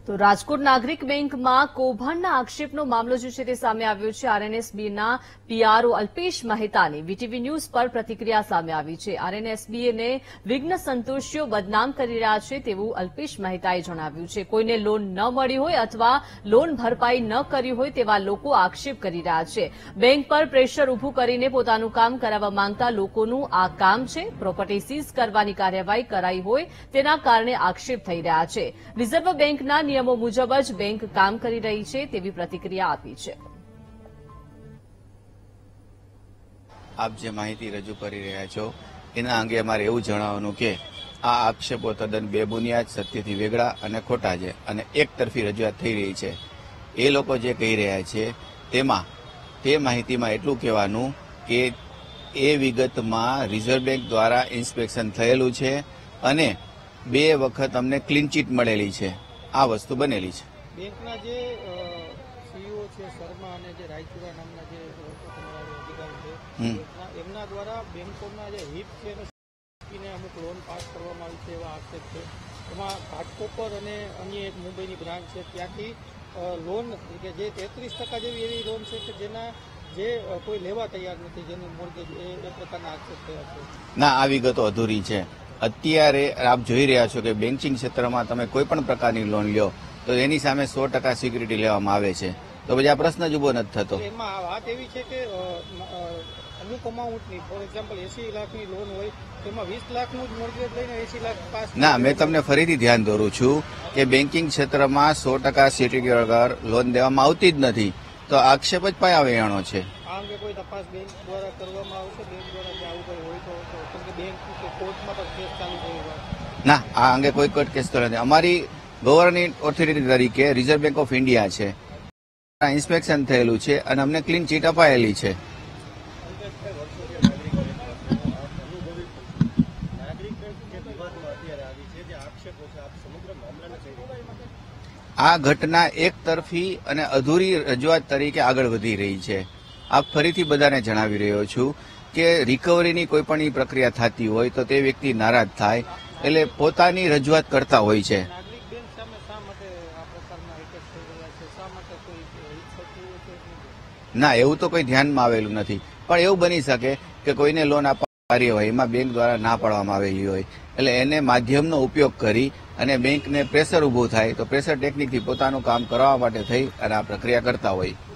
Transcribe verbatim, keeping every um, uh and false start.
તો રાજકોટ નાગરિક બેંકમાં કૌભાંડના આક્ષેપનો મામલો જે છે તે સામે આવ્યો છે। આરએનએસબીના પીઆરઓ અલ્પેશ મહેતાની વીટીવી ન્યૂઝ પર પ્રતિક્રિયા સામે આવી છે। આરએનએસબીને વિઘ્ન સંતોષીઓ બદનામ કરી રહ્યા છે તેવું અલ્પેશ મહેતાએ જણાવ્યું છે। કોઈને લોન ન મળી હોય અથવા લોન ભરપાઈ ન કરી હોય તેવા લોકો આક્ષેપ કરી રહ્યા છે। બેંક પર પ્રેશર ઉભું કરીને પોતાનું કામ કરાવવા માંગતા લોકોનું આ કામ છે। પ્રોપર્ટી સીઝ કરવાની કાર્યવાહી કરાઈ હોય તેના કારણે આક્ષેપ થઈ રહ્યા છે। રિઝર્વ બેંકના નિયમો મુજબ જ બેંક કામ કરી રહી છે તેવી પ્રતિક્રિયા આપી છે। આપ જે માહિતી રજૂ કરી રહ્યા છો એના અંગે અમારે એવું જણાવવાનું કે આ આક્ષેપો તદ્દન બેબુનિયાદ, સત્યથી વેગળા અને ખોટા છે અને એક તરફી રજૂઆત થઈ રહી છે। એ લોકો જે કહી રહ્યા છે તેમાં તે માહિતીમાં એટલું કહેવાનું કે એ વિગતમાં રિઝર્વ બેંક દ્વારા ઇન્સ્પેક્શન થયેલું છે અને બે વખત અમને ક્લીન ચીટ મળેલી છે। આ વસ્તુ બનેલી છે। બેંકના જે સીઈઓ છે શર્મા અને જે રાયચુરા નામના જે અધિકારી છે એમના દ્વારા બેંકોના જે હિત છે એને અમુક લોન પાસ કરવામાં આવી છે એવા આક્ષેપ છે। એમાં ઘાટકોપર અને અન્ય એક મુંબઈની બ્રાન્ચ છે ત્યાંથી લોન કે જે તેત્રીસ ટકા જેવી એવી લોન છે કે જેના જે કોઈ લેવા તૈયાર નથી, જેનું મોર્ગેજ એ પ્રકારના આક્ષેપ થયા છે। ના, આ વિગતો અધૂરી છે। અત્યારે આપ જોઈ રહ્યા છો કે બેન્કિંગ ક્ષેત્રમાં તમે કોઈ પણ પ્રકારની લોન લ્યો તો એની સામે સો ટકા સિક્યુરિટી લેવામાં આવે છે। તો પછી આ પ્રશ્ન જ ઉભો નથી થતો। એમાં વાત એવી છે કે અમુક અમાઉન્ટની ફોર એક્ઝામ્પલ એસી લાખની લોન હોય તેમાં વીસ લાખનું જ મોર્ગેજ લઈને એસી લાખ પાસ ના, મેં તમને ફરીથી ધ્યાન દોરું છું કે બેન્કિંગ ક્ષેત્રમાં સો ટકા સિક્યુરિટી વગર લોન દેવામાં આવતી જ નથી। તો આક્ષેપ જ પાયા વેયાણો છે। આ અંગે કોઈ તપાસ બેંક દ્વારા કરવામાં આવશે? બેંક દ્વારા જે આવું કંઈ હોય તો કે બેંક કોર્ટમાં પણ કેસ ચાલુ થયો? ના, આ અંગે કોઈ કોર્ટ કેસ તો નથી। અમારી ગવર્નિંગ ઓથોરિટી તરીકે રિઝર્વ બેંક ઓફ ઇન્ડિયા છે, ઇન્સ્પેક્શન થયેલું છે અને અમને ક્લીન ચીટ અપાયેલી છે। આ ઘટના એક તરફી અને અધૂરી રજૂઆત તરીકે આગળ વધી રહી છે। આપ ફરીથી બધાને જણાવી રહ્યો છું કે રિકવરીની કોઈ પણ પ્રક્રિયા થતી હોય તો તે વ્યક્તિ નારાજ થાય એટલે પોતાની રજૂઆત કરતા હોય છે। ના, એવું તો કોઈ ધ્યાનમાં આવેલું નથી, પણ એવું બની શકે કે કોઈને લોન આપવાની હોય એમાં બેંક દ્વારા ના પાડવામાં આવેલી હોય એટલે એને માધ્યમનો ઉપયોગ કરી અને બેંકને પ્રેશર ઉભું થાય તો પ્રેશર ટેકનિકથી પોતાનું કામ કરવા માટે થઈ અને આ પ્રક્રિયા કરતા હોય।